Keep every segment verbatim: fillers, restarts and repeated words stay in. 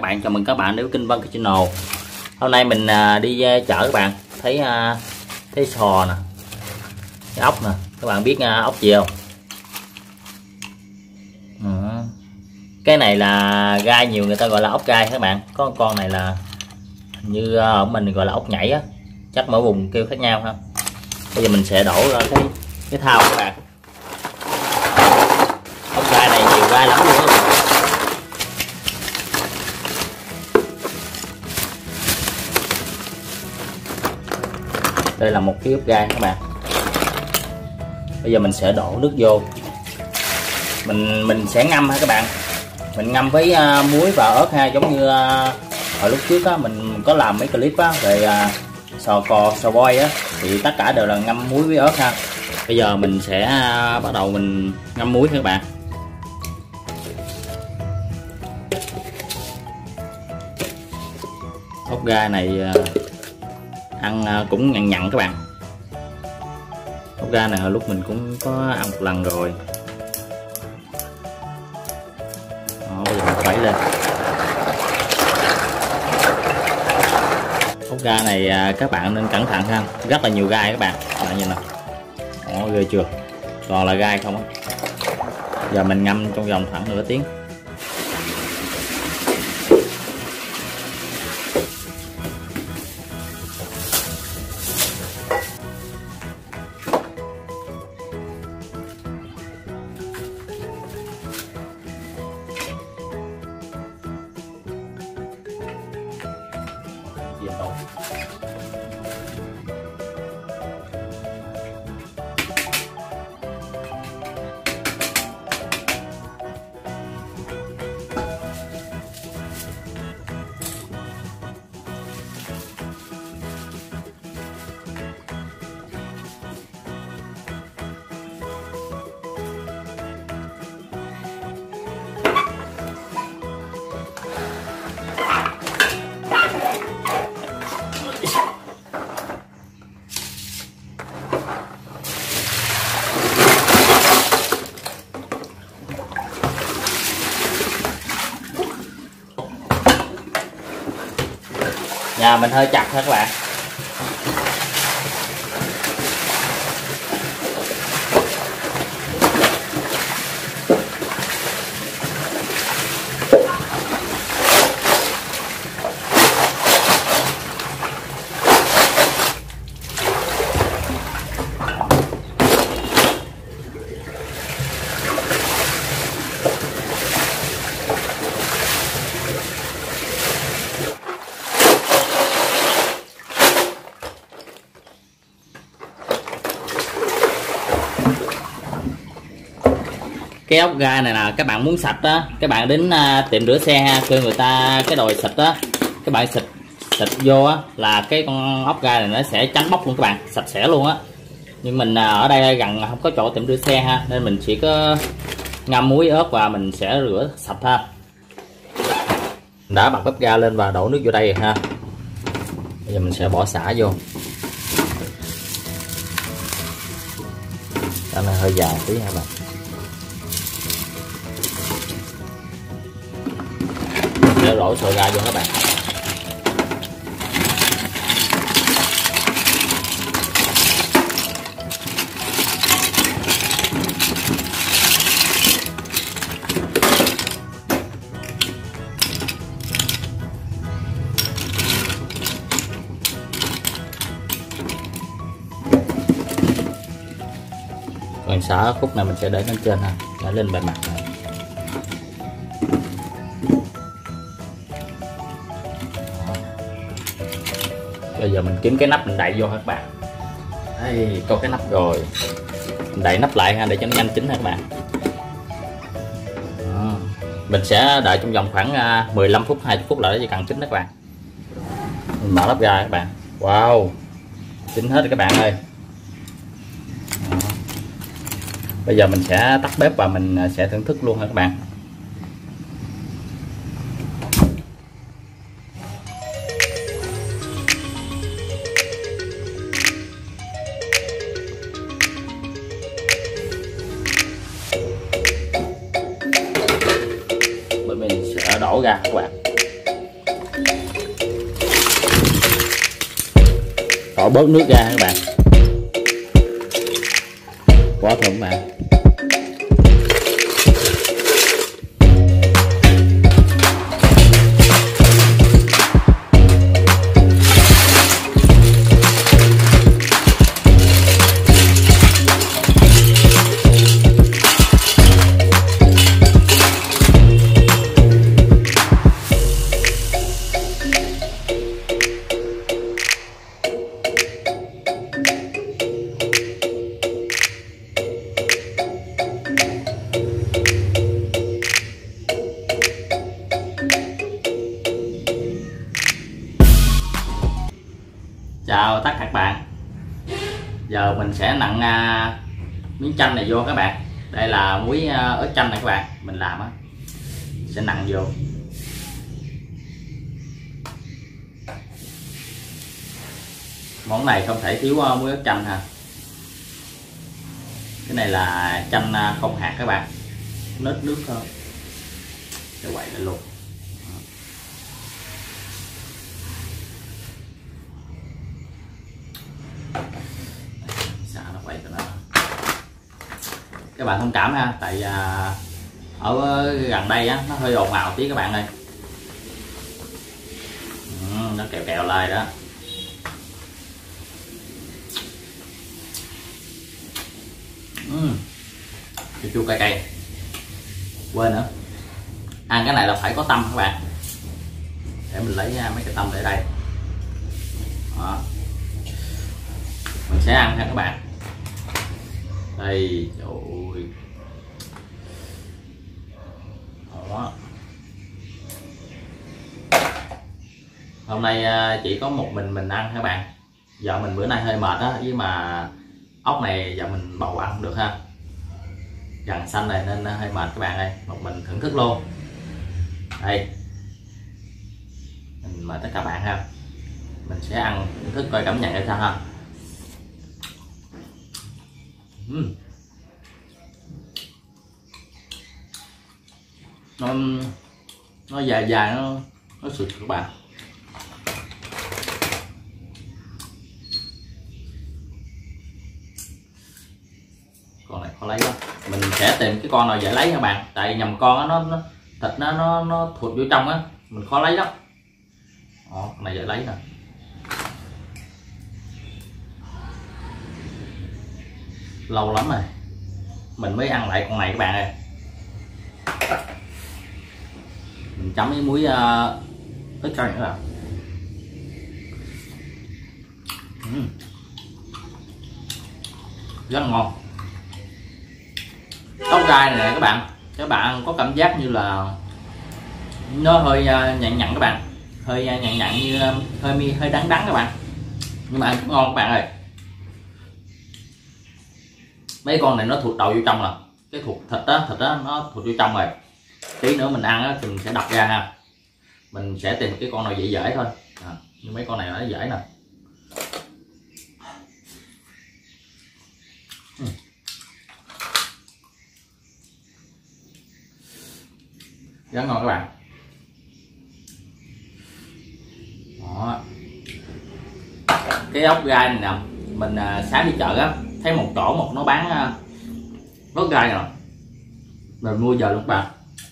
bạn, chào mừng các bạn đến với kênh Vân Channel. Hôm nay mình đi chợ các bạn, thấy thấy sò nè, cái ốc nè, các bạn biết ốc gì không? À, cái này là gai, nhiều người ta gọi là ốc gai các bạn. Có con này là như ở mình gọi là ốc nhảy á, chắc mỗi vùng kêu khác nhau ha. Bây giờ mình sẽ đổ ra cái cái thau các bạn. Ốc gai này nhiều gai lắm luôn á. Đây là một cái ốc gai các bạn. Bây giờ mình sẽ đổ nước vô. Mình mình sẽ ngâm ha các bạn. Mình ngâm với uh, muối và ớt ha, giống như uh, hồi lúc trước á mình có làm mấy clip á về uh, sò cò, sò voi á, thì tất cả đều là ngâm muối với ớt ha. Bây giờ mình sẽ uh, bắt đầu mình ngâm muối các bạn. Ốc gai này uh, ăn uh, cũng nhằn nhằn các bạn. Ốc gai này hồi lúc mình cũng có ăn một lần rồi. Đó, bây giờ mình quẩy lên. Ốc gai này uh, các bạn nên cẩn thận ha, rất là nhiều gai các bạn. Các bạn nhìn nè, đó, ghê chưa, toàn là gai không á. Giờ mình ngâm trong vòng khoảng nửa tiếng. Diêm đâu. Nhà mình hơi chặt thôi các bạn. Cái ốc gai này là các bạn muốn sạch đó, các bạn đến uh, tiệm rửa xe ha, kêu người ta cái đồi xịt đó, các bạn xịt xịt vô á là cái con ốc gai này nó sẽ trắng bóc luôn các bạn, sạch sẽ luôn á. Nhưng mình uh, ở đây gần không có chỗ tiệm rửa xe ha, nên mình chỉ có ngâm muối ớt và mình sẽ rửa sạch ha. Đã bật bếp ga lên và đổ nước vô đây rồi ha. Bây giờ mình sẽ bỏ sả vô. Cái này hơi dài tí ha bạn. Để đổ sợi gai vô các bạn. Còn xả khúc này mình sẽ để lên trên ha, để lên bề mặt này. Bây giờ mình kiếm cái nắp mình đậy vô các bạn. Đây, có cái nắp rồi. Mình đậy nắp lại ha để cho nó nhanh chín ha các bạn. Đó. Mình sẽ đợi trong vòng khoảng mười lăm phút, hai mươi phút là nó chỉ cần chín đó các bạn. Mình mở nắp ra các bạn. Wow, chín hết rồi các bạn ơi. Đó. Bây giờ mình sẽ tắt bếp và mình sẽ thưởng thức luôn ha các bạn. đổ ra các bạn. bỏ bớt nước ra các bạn. Quá thơm các bạn. Chào tất cả các bạn. Giờ mình sẽ nặn uh, miếng chanh này vô các bạn. Đây là muối uh, ớt chanh này các bạn. Mình làm á, sẽ nặn vô. Món này không thể thiếu uh, muối ớt chanh ha. Cái này là chanh uh, không hạt các bạn. Nết nước thôi. Để quậy lên luôn. Các bạn thông cảm ha, tại à, ở gần đây á nó hơi ồn ào tí các bạn ơi. Ừ, nó kẹo kẹo lại đó. Ừ, chua chua cay cay. Quên nữa, ăn cái này là phải có tâm các bạn. Để mình lấy mấy cái tâm để đây. Đó. Mình sẽ ăn ha các bạn. Đây, trời ơi. Đó. Hôm nay chỉ có một mình mình ăn các bạn. Vợ mình bữa nay hơi mệt á, với mà ốc này vợ mình bầu ăn không được ha. Gần xanh này nên hơi mệt các bạn ơi. Một mình thưởng thức luôn. Đây. Mình mời tất cả bạn ha. Mình sẽ ăn thưởng thức coi cảm nhận ra sao ha. Uhm. Nó nó dài dài nó nó sụt các bạn. Con này khó lấy lắm. Mình sẽ tìm cái con nào dễ lấy các bạn, tại nhầm con nó, nó thịt nó nó nó thụt vô trong á, mình khó lấy lắm. Đó, con này dễ lấy nè. Lâu lắm rồi mình mới ăn lại con này các bạn ơi. Mình chấm với muối uh, ớt chanh nữa là uhm. rất ngon. Ốc gai này các bạn, các bạn có cảm giác như là nó hơi uh, nhặn nhặn các bạn, hơi uh, nhặn nhặn như uh, hơi hơi đắng đắng các bạn, nhưng mà ăn rất ngon các bạn ơi. Mấy con này nó thụt đầu vô trong, là cái thụt thịt đó, thịt đó nó thụt vô trong rồi. Tí nữa mình ăn á thì mình sẽ đập ra ha. Mình sẽ tìm cái con nào dễ dễ thôi à, nhưng mấy con này nó dễ nè. uhm. Rất ngon các bạn. Đó. Cái ốc gai này nè, mình à, sáng đi chợ á thấy một chỗ một nó bán à, ốc gai nè, mình mua giờ luôn các bạn,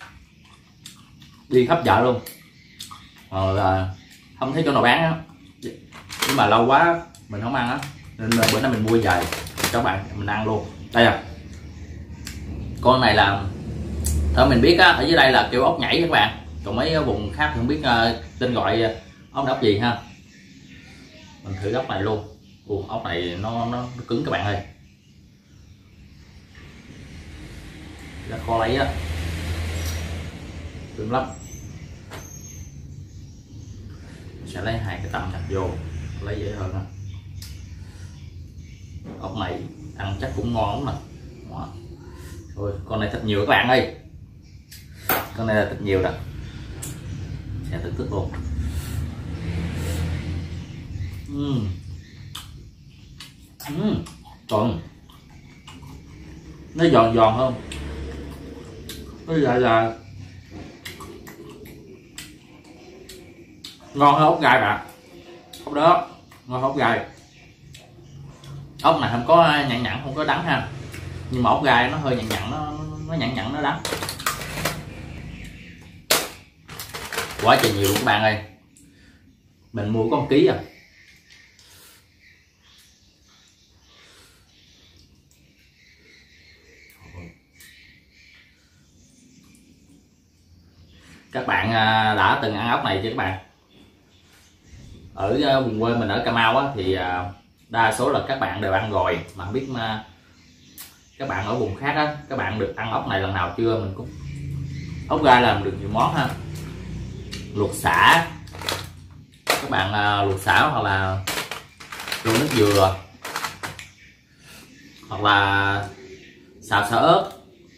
đi khắp chợ luôn. Rồi là không thấy chỗ nào bán á, nhưng mà lâu quá mình không ăn á nên bữa nay mình mua về cho các bạn mình ăn luôn. Đây à, con này là thôi mình biết á, ở dưới đây là kêu ốc nhảy các bạn, còn mấy vùng khác thì không biết uh, tên gọi ốc ốc gì ha. Mình thử ốc này luôn. Ủa, ốc này nó, nó nó cứng các bạn ơi, rất khó lấy á, cứng lắm. Sẽ lấy hai cái tâm chặt vô lấy dễ hơn. Ốc này ăn chắc cũng ngon lắm nè. Thôi con này thịt nhiều các bạn ơi, con này là thịt nhiều đó, sẽ thưởng thức luôn. uhm. uhm. Còn nó giòn giòn hơn, nó dài dài, ngon hơn ốc gai bạn. Ốc đó ngon hơn ốc gai. ốc này không có nhẵn nhẵn, không có đắng ha, nhưng mà ốc gai nó hơi nhẵn nhẵn, nó nó nhẵn nhẵn nó đắng. Quá trời nhiều luôn các bạn ơi, mình mua có một ký à. Các bạn đã từng ăn ốc này chưa các bạn? Ở vùng quê mình ở Cà Mau á, thì đa số là các bạn đều ăn rồi, mà không biết mà các bạn ở vùng khác á, các bạn được ăn ốc này lần nào chưa? Mình cũng ốc gai làm được nhiều món ha, luộc sả, các bạn luộc sả hoặc là luộc nước dừa, hoặc là xào xả ớt.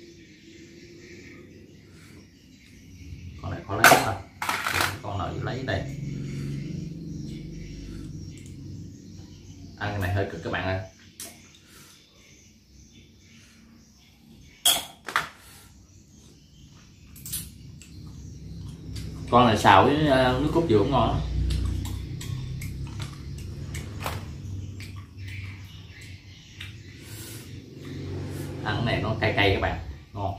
Con này khó lấy rồi, con nào lấy đây. Ăn cái này hơi cực các bạn ơi. Con này xào với nước cốt dừa cũng ngon lắm. Ăn cái này nó cay cay các bạn, ngon.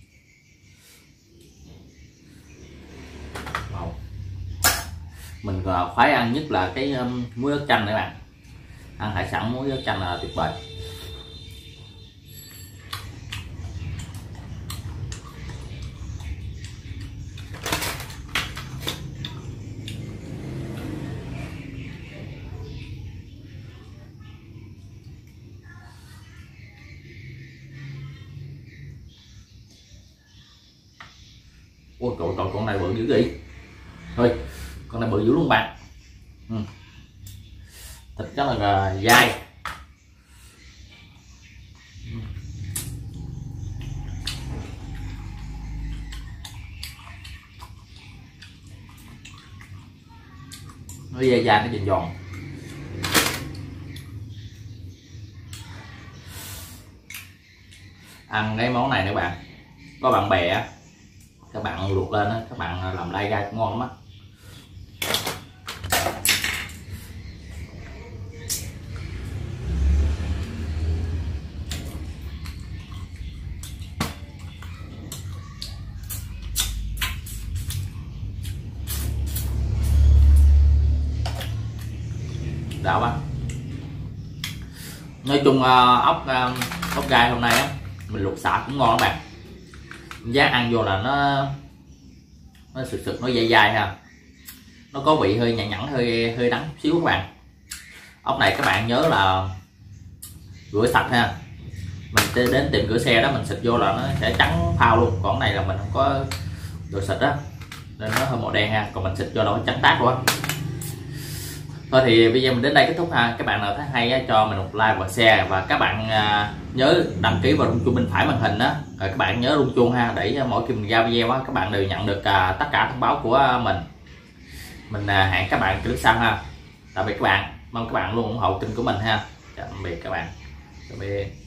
Wow. Mình khoái ăn nhất là cái um, muối ớt chanh này các bạn. Ăn hải sản muối ớt chanh là tuyệt vời. Ôi trời trời, con này bự dữ vậy. Thôi, con này bự dữ luôn bạn. Ừ. Thịt rất là dai. Nó dai dai, nó giòn giòn. Ăn cái món này nữa bạn, có bạn bè á, các bạn luộc lên á, các bạn làm lai gai cũng ngon lắm á. Đạo á. Nói chung ốc ốc gai hôm nay á mình luộc xả cũng ngon các bạn. Giá ăn vô là nó nó sực sực, nó dai dai ha, nó có vị hơi nhẵn nhẵn, hơi hơi đắng xíu các bạn. Ốc này các bạn nhớ là rửa sạch ha, mình đến tìm rửa xe đó mình xịt vô là nó sẽ trắng phao luôn, còn này là mình không có rửa sạch á nên nó hơi màu đen ha, còn mình xịt vô là nó trắng tát luôn á. Thôi thì bây giờ mình đến đây kết thúc ha. Các bạn nào thấy hay cho mình một like và share, và các bạn nhớ đăng ký vào rung chuông bên phải màn hình đó, rồi các bạn nhớ rung chuông ha, để mỗi khi mình ra video á các bạn đều nhận được tất cả thông báo của mình. Mình hẹn các bạn clip sau ha. Tạm biệt các bạn, mong các bạn luôn ủng hộ kênh của mình ha. Tạm biệt các bạn. Tạm biệt.